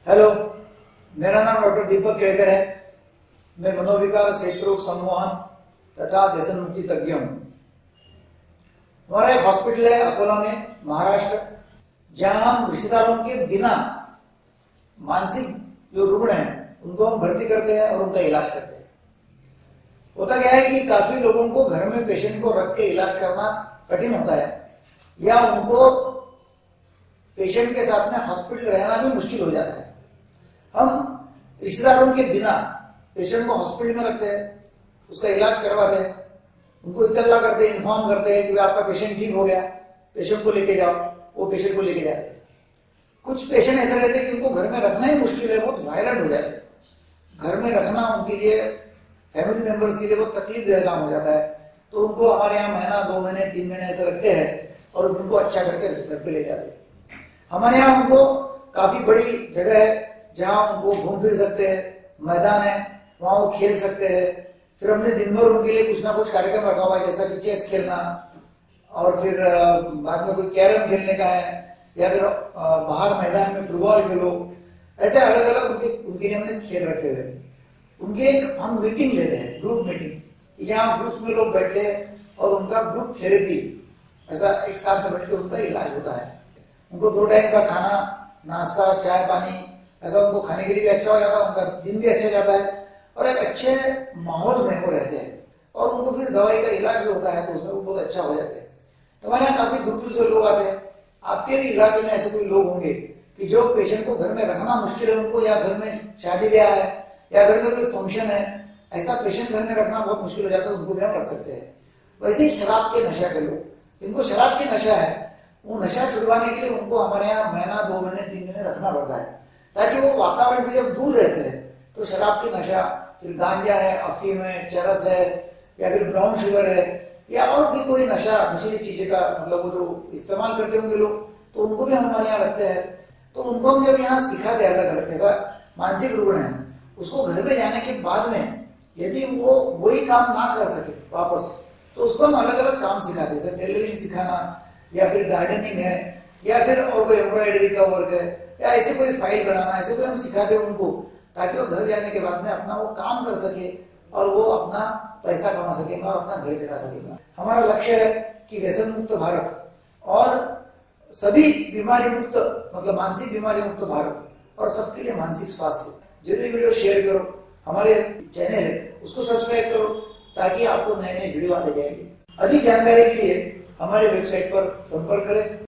Hello, मेरा नाम doctor दीपक केड़कर है। मैं मनोविकार, सेक्स रोग, सम्मोहन तथा व्यसन मुक्ति तज्ञ हूँ। हमारा एक हॉस्पिटल है अकोला में, महाराष्ट्र, जहां हम रिश्तेदारों के बिना मानसिक जो रुग्ण हैं उनको हम भर्ती करते हैं और उनका इलाज करते हैं। होता क्या है कि काफी लोगों को घर में पेशेंट को रख के इलाज करना कठिन होता है, या उनको पेशेंट के साथ में हॉस्पिटल रहना भी मुश्किल हो जाता है। हम रिश्तेदारों के बिना पेशेंट को हॉस्पिटल में रखते हैं, उसका इलाज करवाते हैं, उनको इतला करते हैं, इन्फॉर्म करते हैं कि आपका पेशेंट ठीक हो गया, पेशेंट को लेके जाओ। वो पेशेंट को लेके जाते हैं। कुछ पेशेंट ऐसे रहते हैं कि उनको घर में रखना ही मुश्किल है, बहुत वायलेंट हो जाते हैं। घर में रखना उनके लिए, फैमिली मेंबर्स के लिए बहुत तकलीफ देह काम हो जाता है। तो उनको हमारे यहाँ महीना, 2 महीने, 3 महीने ऐसे रखते हैं और उनको अच्छा करके घर पे ले जाते हैं। हमारे यहाँ उनको काफी बड़ी जगह है जहां उनको घूम फिर सकते हैं, मैदान है, वहां वो खेल सकते हैं। फिर हमने दिन भर उनके लिए कुछ ना कुछ कार्यक्रम रखा हुआ है, जैसा कि चेस खेलना, और फिर बाद में कोई कैरम खेलने का है, या फिर बाहर मैदान में फुटबॉल खेलो। ऐसे अलग अलग उनके लिए हमने खेल रखे हुए। उनके एक हम मीटिंग लेते हैं, ग्रुप मीटिंग। यहाँ ग्रुप में लोग बैठते हैं और उनका ग्रुप थेरेपी, ऐसा एक साथ में बैठ के उनका इलाज होता है। उनको 2 टाइम का खाना, नाश्ता, चाय पानी, ऐसा उनको खाने के लिए भी अच्छा हो जाता है, उनका दिन भी अच्छा जाता है और एक अच्छे माहौल में वो रहते हैं। और उनको फिर दवाई का इलाज भी होता है, तो उसमें वो बहुत अच्छा हो जाते हैं। तो हमारे यहाँ काफी दूर दूर से लोग आते हैं। आपके भी इलाके में ऐसे कोई लोग होंगे कि जो पेशेंट को घर में रखना मुश्किल है उनको, या घर में शादी ब्याह है, या घर में कोई फंक्शन है, ऐसा पेशेंट घर में रखना बहुत मुश्किल हो जाता है, उनको भी हम रख सकते हैं। वैसे ही शराब के नशा के लोग, जिनको शराब की नशा है, वो नशा छुड़वाने के लिए उनको हमारे यहाँ महीना, 2 महीने, 3 महीने रखना पड़ता है, ताकि वो वातावरण से जब दूर रहते हैं तो शराब की नशा, फिर गांजा है, अफीम है, चरस है, या फिर ब्राउन शुगर है, या और भी कोई नशा, नशीली चीजें का मतलब वो जो इस्तेमाल करते होंगे लोग, तो उनको भी हम हमारे यहाँ रखते हैं। तो उनको हम जब यहाँ सिखाते हैं, अलग अलग ऐसा मानसिक रुग्ण है, उसको घर में जाने के बाद में यदि वो वही काम ना कर सके वापस, तो उसको हम अलग अलग काम सिखाते हैं, जैसे टेलरिंग सिखाना, या फिर गार्डनिंग है, या फिर और कोई एम्ब्रॉयडरी का वर्क है, या ऐसे कोई फाइल बनाना, ऐसे कोई हम सिखाते हैं उनको, ताकि वो घर जाने के बाद में अपना वो काम कर सके और वो अपना पैसा कमा सकेगा और अपना घर चला सकेगा। हमारा लक्ष्य है कि व्यसन मुक्त भारत और सभी बीमारी मुक्त, मतलब मानसिक बीमारी मुक्त भारत, और सबके लिए मानसिक स्वास्थ्य। जरूर वीडियो शेयर करो, हमारे चैनल है उसको सब्सक्राइब करो, ताकि आपको नए नए वीडियो आते जाएंगे। अधिक जानकारी के लिए हमारे वेबसाइट पर संपर्क करें।